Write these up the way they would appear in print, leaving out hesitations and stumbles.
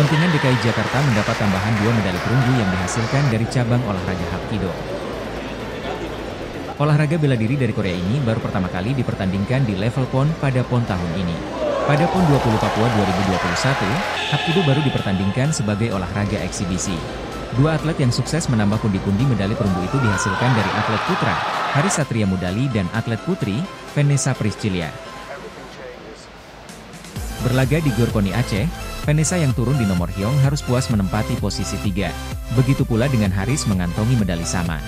Kontingen DKI Jakarta mendapat tambahan 2 medali perunggu yang dihasilkan dari cabang olahraga Hapkido. Olahraga bela diri dari Korea ini baru pertama kali dipertandingkan di level PON pada PON tahun ini. Pada PON 20 Papua 2021, Hapkido baru dipertandingkan sebagai olahraga eksibisi. Dua atlet yang sukses menambah pundi-pundi medali perunggu itu dihasilkan dari atlet putra, Haris Satria Mudali, dan atlet putri, Vanessa Priscilia. Berlaga di Gor Koni Aceh, Vanessa yang turun di nomor hyong harus puas menempati posisi 3. Begitu pula dengan Haris mengantongi medali sama.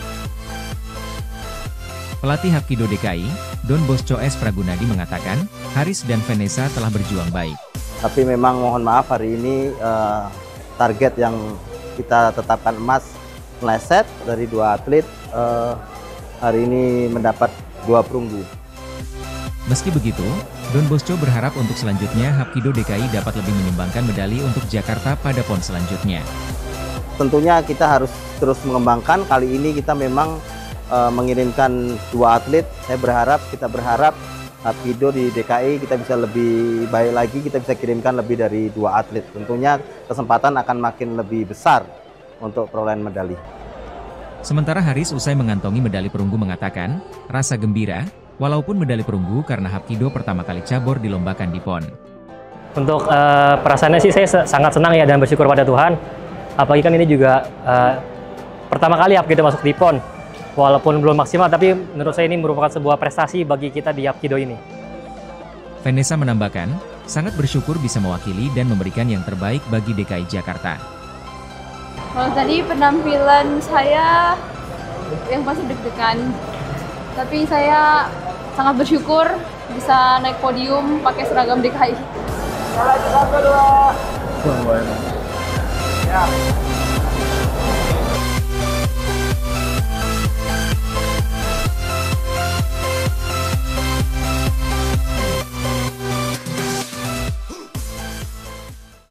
Pelatih Hapkido DKI, Don Bosco S. Pragunadi mengatakan, Haris dan Vanessa telah berjuang baik. Tapi memang mohon maaf hari ini target yang kita tetapkan emas meleset dari 2 atlet, hari ini mendapat 2 perunggu. Meski begitu, Don Bosco berharap untuk selanjutnya Hapkido DKI dapat lebih menyumbangkan medali untuk Jakarta pada PON selanjutnya. Tentunya kita harus terus mengembangkan. Kali ini kita memang mengirimkan 2 atlet. Kita berharap Hapkido di DKI kita bisa lebih baik lagi, kita bisa kirimkan lebih dari 2 atlet. Tentunya kesempatan akan makin lebih besar untuk perolehan medali. Sementara Haris usai mengantongi medali perunggu mengatakan, rasa gembira, walaupun medali perunggu karena Hapkido pertama kali cabur dilombakan di PON. Untuk perasaannya sih saya sangat senang ya dan bersyukur pada Tuhan. Apalagi kan ini juga pertama kali Hapkido masuk di PON. Walaupun belum maksimal, tapi menurut saya ini merupakan sebuah prestasi bagi kita di Hapkido ini. Vanessa menambahkan, sangat bersyukur bisa mewakili dan memberikan yang terbaik bagi DKI Jakarta. Kalau tadi penampilan saya yang pasti deg-degan, tapi saya sangat bersyukur bisa naik podium pakai seragam DKI. Ya.